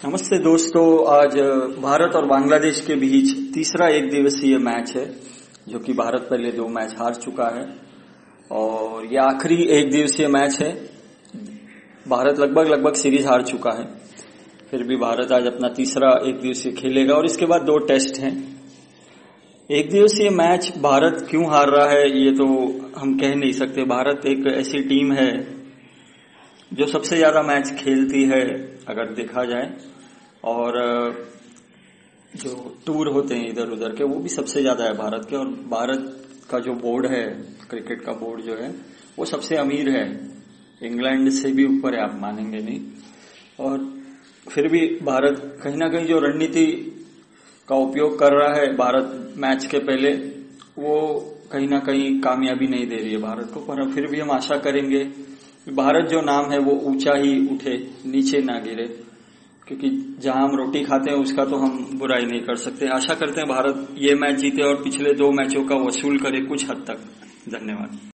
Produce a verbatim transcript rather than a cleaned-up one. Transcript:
नमस्ते दोस्तों। आज भारत और बांग्लादेश के बीच तीसरा एक दिवसीय मैच है, जो कि भारत पहले दो मैच हार चुका है और ये आखिरी एक दिवसीय मैच है। भारत लगभग लगभग सीरीज हार चुका है, फिर भी भारत आज अपना तीसरा एक दिवसीय खेलेगा और इसके बाद दो टेस्ट हैं। एक दिवसीय मैच भारत क्यों हार रहा है ये तो हम कह नहीं सकते। भारत एक ऐसी टीम है जो सबसे ज्यादा मैच खेलती है अगर देखा जाए, और जो टूर होते हैं इधर उधर के वो भी सबसे ज्यादा है भारत के। और भारत का जो बोर्ड है, क्रिकेट का बोर्ड जो है वो सबसे अमीर है, इंग्लैंड से भी ऊपर है, आप मानेंगे नहीं। और फिर भी भारत कहीं ना कहीं जो रणनीति का उपयोग कर रहा है भारत मैच के पहले, वो कहीं ना कहीं कामयाबी नहीं दे रही है भारत को। पर फिर भी हम आशा करेंगे भारत जो नाम है वो ऊंचा ही उठे, नीचे ना गिरे, क्योंकि जहां हम रोटी खाते हैं उसका तो हम बुराई नहीं कर सकते। आशा करते हैं भारत ये मैच जीते और पिछले दो मैचों का वसूल करे कुछ हद तक। धन्यवाद।